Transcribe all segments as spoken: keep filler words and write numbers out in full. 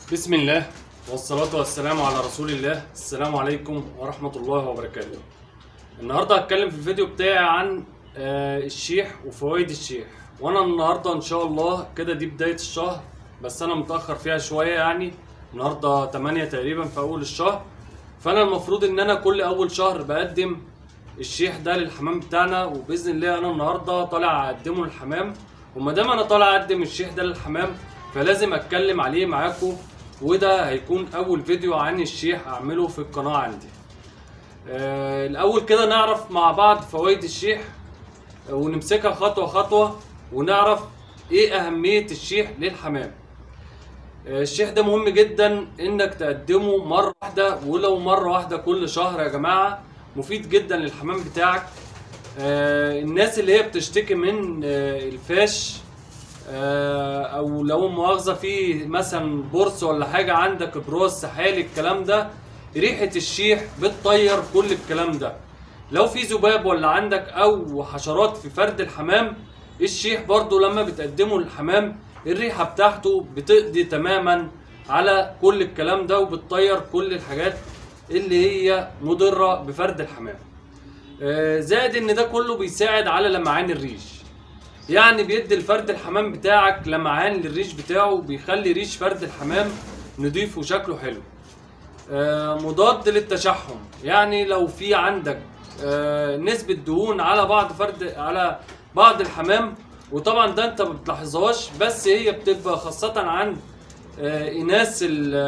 بسم الله والصلاة والسلام على رسول الله. السلام عليكم ورحمة الله وبركاته. النهاردة هتكلم في الفيديو بتاعي عن آه، الشيح وفوائد الشيح. وانا النهاردة ان شاء الله كده دي بداية الشهر، بس انا متأخر فيها شوية، يعني النهاردة تمانية تقريبا في اول الشهر. فانا المفروض ان انا كل اول شهر بقدم الشيح ده للحمام بتاعنا، وباذن الله انا النهارده طالع اقدمه للحمام. وما دام انا طالع اقدم الشيح ده للحمام فلازم اتكلم عليه معاكم، وده هيكون اول فيديو عن الشيح اعمله في القناه عندي. آه الاول كده نعرف مع بعض فوائد الشيح ونمسكها خطوه خطوه ونعرف ايه اهميه الشيح للحمام. آه الشيح ده مهم جدا انك تقدمه مره واحده، ولو مره واحده كل شهر يا جماعه، مفيد جدا للحمام بتاعك. آه الناس اللي هي بتشتكي من آه الفاش، آه او لو مؤاخذه في مثلا برص ولا حاجه عندك، ابراز سحالي الكلام ده، ريحه الشيح بتطير كل الكلام ده. لو في ذباب ولا عندك او حشرات في فرد الحمام، الشيح برضو لما بتقدمه للحمام الريحه بتاعته بتقضي تماما على كل الكلام ده، وبتطير كل الحاجات اللي هي مضره بفرد الحمام. آه زائد ان ده كله بيساعد على لمعان الريش، يعني بيدي الفرد الحمام بتاعك لمعان للريش بتاعه، بيخلي ريش فرد الحمام نضيف وشكله حلو. آه مضاد للتشحم، يعني لو في عندك آه نسبة دهون على بعض فرد على بعض الحمام، وطبعا ده انت ما بتلاحظهاش، بس هي بتبقى خاصة عند آه اناث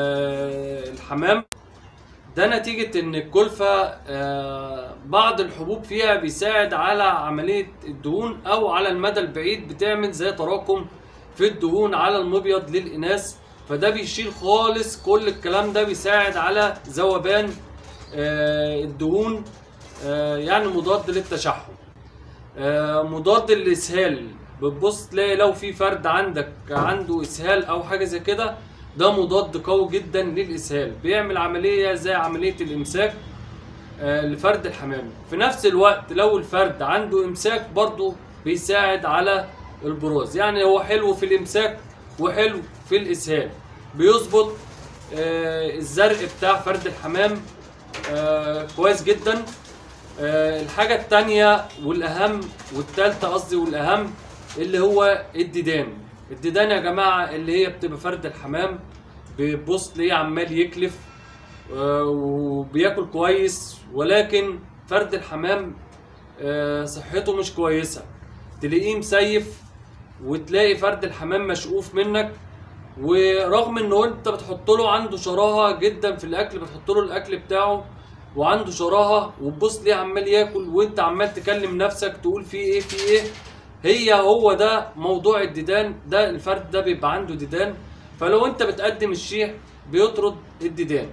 الحمام. ده نتيجة ان الكلفة آه بعض الحبوب فيها بيساعد على عملية الدهون، او على المدى البعيد بتعمل زي تراكم في الدهون على المبيض للإناث، فده بيشيل خالص كل الكلام ده، بيساعد على ذوبان آه الدهون. آه يعني مضاد للتشحم. آه مضاد للإسهال، بتبص تلاقي لو في فرد عندك عنده إسهال أو حاجة زي كده، ده مضاد قوي جدا للإسهال، بيعمل عملية زي عملية الإمساك آه لفرد الحمام. في نفس الوقت لو الفرد عنده إمساك برضو بيساعد على البراز، يعني هو حلو في الإمساك وحلو في الإسهال، بيظبط آه الزرق بتاع فرد الحمام آه كويس جدا. آه الحاجة التانية والأهم والتالتة قصدي والأهم اللي هو الديدان. الديدان يا جماعة اللي هي بتبقى فرد الحمام بيبص ليه عمال يكلف آه وبياكل كويس، ولكن فرد الحمام آه صحته مش كويسة، تلاقيه مسيف وتلاقي فرد الحمام مشقوف منك، ورغم ان انت بتحط له عنده شراهه جدا في الاكل، بتحط له الاكل بتاعه وعنده شراهه، وتبص ليه عمال ياكل وانت عمال تكلم نفسك تقول في ايه في ايه. هي هو ده موضوع الديدان ده، الفرد ده بيبقى عنده ديدان، فلو انت بتقدم الشيح بيطرد الديدان.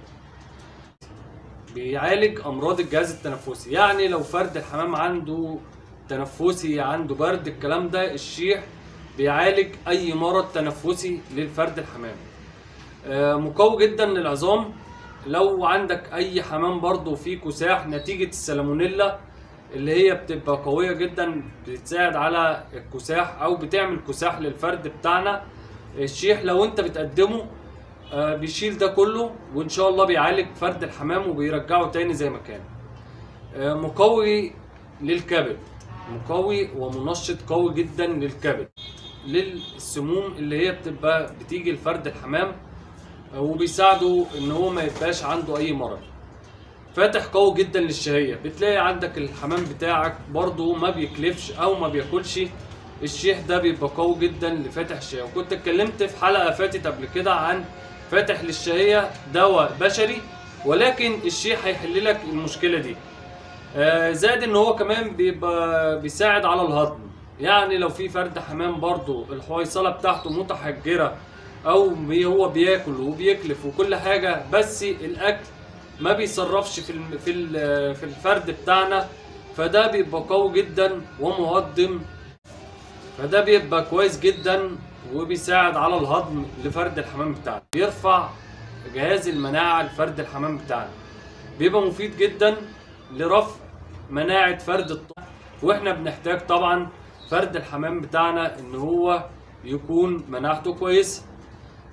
بيعالج امراض الجهاز التنفسي، يعني لو فرد الحمام عنده تنفسي، عنده برد الكلام ده، الشيح بيعالج اي مرض تنفسي للفرد الحمام. آه مقوي جدا للعظام، لو عندك اي حمام برضو فيه كساح نتيجة السالمونيلا اللي هي بتبقى قوية جدا، بتساعد على الكساح او بتعمل كساح للفرد بتاعنا، الشيح لو انت بتقدمه آه بيشيل ده كله، وان شاء الله بيعالج فرد الحمام وبيرجعه تاني زي ما كان. آه مقوي للكبد، مقوي ومنشط قوي جدا للكبد، للسموم اللي هي بتبقى بتيجي لفرد الحمام، وبيساعده ان هو ما يبقاش عنده اي مرض. فاتح قوي جدا للشهية، بتلاقي عندك الحمام بتاعك برضو ما بيكلفش او ما بياكلش، الشيح ده بيبقى قوي جدا لفاتح الشهية. وكنت اتكلمت في حلقة فاتت قبل كده عن فاتح للشهية دواء بشري، ولكن الشيح هيحل لك المشكلة دي. آه زائد ان هو كمان بيبقى بيساعد على الهضم، يعني لو في فرد حمام برضو الحويصلة بتاعته متحجرة، او هو بياكل وبيكلف وكل حاجة، بس الاكل ما بيصرفش في في في الفرد بتاعنا، فده بيبقى قوي جدا ومهضم، فده بيبقى كويس جدا وبيساعد على الهضم لفرد الحمام بتاعنا، بيرفع جهاز المناعة لفرد الحمام بتاعنا، بيبقى مفيد جدا لرفع مناعة فرد الطعام. واحنا بنحتاج طبعا فرد الحمام بتاعنا ان هو يكون مناعته كويسة.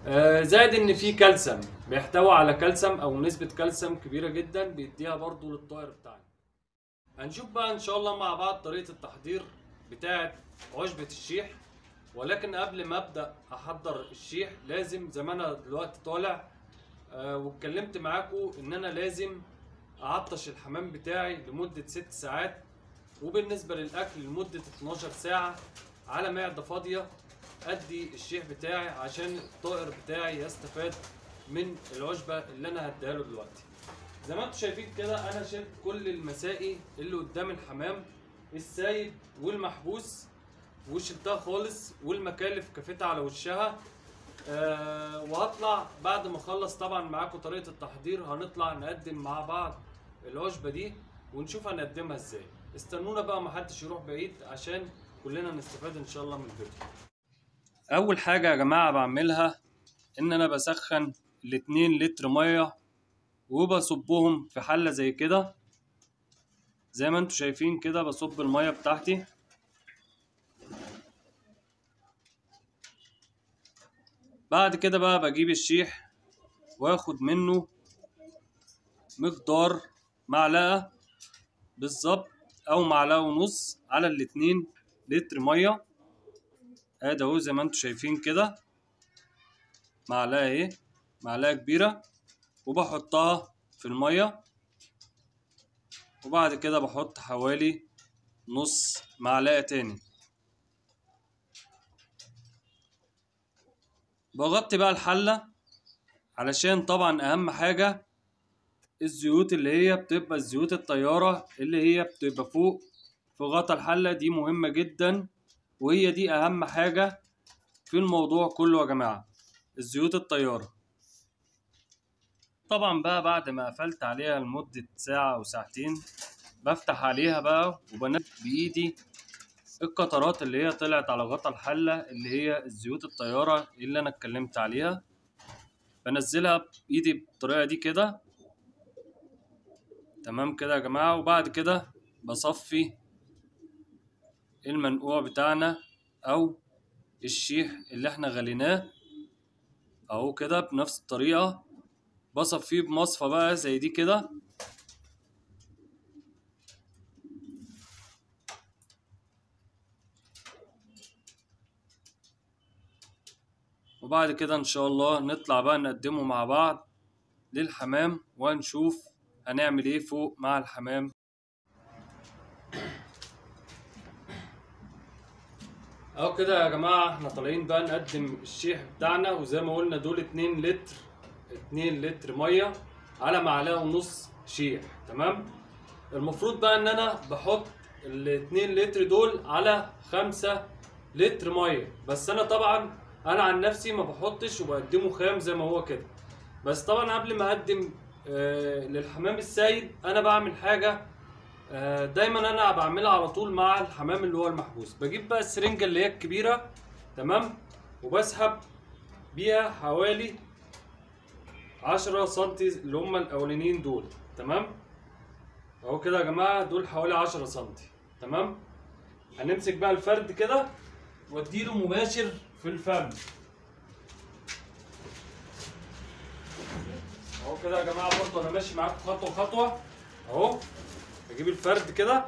آه، زائد ان فيه كالسيوم، بيحتوي على كالسيوم او نسبة كالسيوم كبيرة جدا بيديها برضو للطائر بتاعنا. هنشوف بقى ان شاء الله مع بعض طريقة التحضير بتاعة عشبة الشيح. ولكن قبل ما ابدأ احضر الشيح لازم زي ما انا دلوقتي طالع آه واتكلمت معاكم ان انا لازم اعطش الحمام بتاعي لمدة ست ساعات، وبالنسبة للاكل لمدة اتناشر ساعة على معدة فاضية ادي الشيح بتاعي عشان الطائر بتاعي يستفاد من العشبة اللي انا هديها له دلوقتي. زي ما انتم شايفين كده انا شلت كل المسائي اللي قدام الحمام، السايب والمحبوس وشلتها خالص، والمكالف كفتها على وشها. أه وهطلع بعد ما اخلص طبعا معاكم طريقة التحضير، هنطلع نقدم مع بعض العشبة دي ونشوف هنقدمها ازاي. استنونا بقى محدش يروح بعيد عشان كلنا نستفاد ان شاء الله من الفيديو. اول حاجة يا جماعة بعملها ان انا بسخن الاتنين لتر مية وبصبهم في حلة زي كده، زي ما انتم شايفين كده بصب المية بتاعتي. بعد كده بقى بجيب الشيح واخد منه مقدار معلقة بالظبط او معلقة ونص على الاتنين لتر مية. ادي اهو زي ما انتم شايفين كده معلقة اهي، معلقة كبيرة، وبحطها في المية. وبعد كده بحط حوالي نص معلقة تاني. بغطي بقى الحلة علشان طبعا اهم حاجة الزيوت اللي هي بتبقى الزيوت الطيارة اللي هي بتبقى فوق في غطا الحلة، دي مهمة جدا، وهي دي اهم حاجة في الموضوع كله يا جماعة، الزيوت الطيارة. طبعا بقى بعد ما قفلت عليها لمدة ساعة او ساعتين بفتح عليها بقى وبنزل بايدي القطرات اللي هي طلعت على غطا الحلة اللي هي الزيوت الطيارة اللي انا اتكلمت عليها. بنزلها بايدي بالطريقة دي كده، تمام كده يا جماعة. وبعد كده بصفي المنقوع بتاعنا او الشيح اللي احنا غليناه اهو كده بنفس الطريقة، بصفيه بمصفى بقى زي دي كده. وبعد كده ان شاء الله نطلع بقى نقدمه مع بعض للحمام ونشوف هنعمل ايه فوق مع الحمام. اهو كده يا جماعة احنا طالعين بقى نقدم الشيح بتاعنا، وزي ما قلنا دول اتنين لتر اتنين لتر مية على معلقة ونص شيح، تمام. المفروض بقى ان انا بحط الاتنين لتر دول على خمسة لتر مية، بس انا طبعا انا عن نفسي ما بحطش وبقدمه خام زي ما هو كده. بس طبعا قبل ما اقدم آه للحمام السايب انا بعمل حاجة آه دايما انا بعملها على طول مع الحمام اللي هو المحبوس. بجيب بقى السرنجة اللي هي الكبيرة، تمام، وبسحب بيها حوالي عشرة سنتي اللي هما الاولانيين دول، تمام. اهو كده يا جماعة دول حوالي عشرة سنتي، تمام. هنمسك بقى الفرد كده واديله مباشر في الفم اهو كده يا جماعه. برضه انا ماشي معاكم خطوه خطوه اهو. اجيب الفرد كده،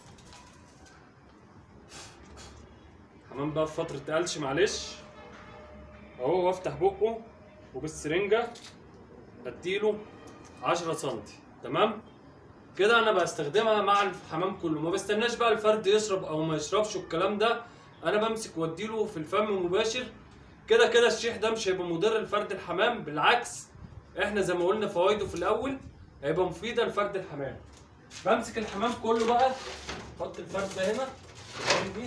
حمام بقى في فتره قلش معلش اهو، وافتح بقه وبالسرنجه اديله عشرة سنتي، تمام كده. انا بستخدمها مع الحمام كله، ما بستناش بقى الفرد يشرب او ما يشربش والكلام ده، انا بمسك واديله في الفم مباشر. كده كده الشيح ده مش هيبقى مضر لفرد الحمام، بالعكس احنا زي ما قلنا فوائده في الاول هيبقى مفيده لفرد الحمام. بمسك الحمام كله بقى، احط الفرد ده هنا دي.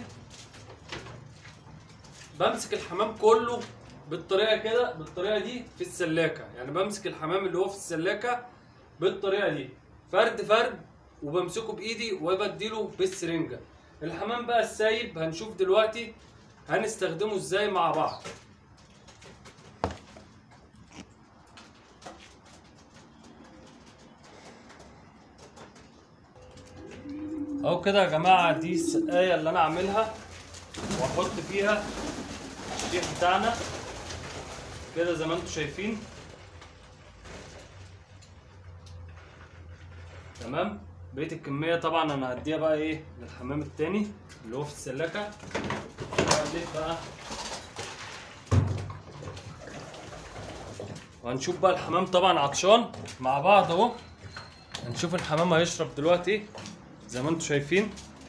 بمسك الحمام كله بالطريقه كده، بالطريقه دي في السلاكه، يعني بمسك الحمام اللي هو في السلاكه بالطريقه دي فرد فرد، وبمسكه بايدي وبديله بالسرنجه. الحمام بقى السايب هنشوف دلوقتي هنستخدمه ازاي مع بعض. اهو كده يا جماعه دي السقايه اللي انا عاملها، واحط فيها الشيح بتاعنا كده زي ما انتم شايفين. تمام. بقيه الكميه طبعا انا هديها بقى ايه للحمام التاني اللي هو في السلاكه. وهنضيف بقى وهنشوف بقى الحمام طبعا عطشان مع بعض اهو. هنشوف الحمام هيشرب دلوقتي ايه زي ما انتم شايفين.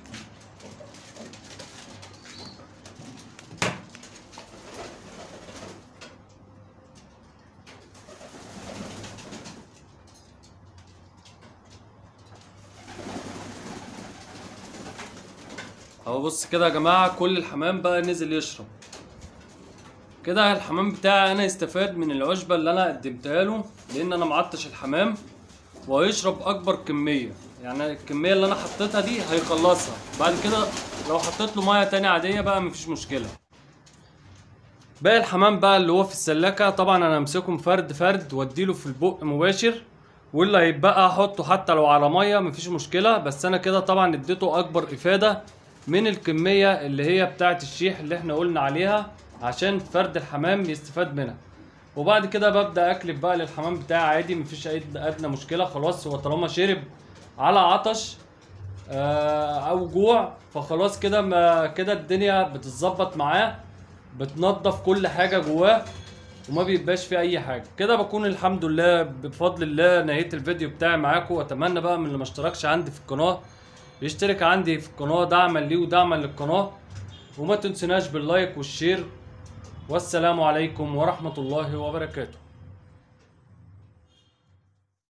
اهو بص كده يا جماعه، كل الحمام بقى نزل يشرب. كده الحمام بتاعي انا استفاد من العشبه اللي انا قدمتها له، لان انا معطش الحمام وهيشرب اكبر كميه. يعني الكميه اللي انا حطيتها دي هيخلصها، بعد كده لو حطيت له ميه تانية عاديه بقى مفيش مشكله. باقي الحمام بقى اللي هو في السلاكه طبعا انا امسكهم فرد فرد واديله في البق مباشر، واللي هيتبقى احطه حتى لو على ميه مفيش مشكله. بس انا كده طبعا اديته اكبر افاده من الكميه اللي هي بتاعه الشيح اللي احنا قلنا عليها، عشان فرد الحمام يستفاد منها. وبعد كده ببدا اكلف بقى للحمام بتاعي عادي، مفيش اي ادنى مشكله. خلاص هو طالما شرب على عطش او جوع فخلاص كده، ما كده الدنيا بتتظبط معاه، بتنظف كل حاجه جواه وما بيبقاش فيه اي حاجه. كده بكون الحمد لله بفضل الله نهيت الفيديو بتاعي معاكم. واتمنى بقى من اللي ما اشتركش عندي في القناه يشترك عندي في القناه دعما لي ودعما للقناه، وما تنسوناش باللايك والشير. والسلام عليكم ورحمه الله وبركاته.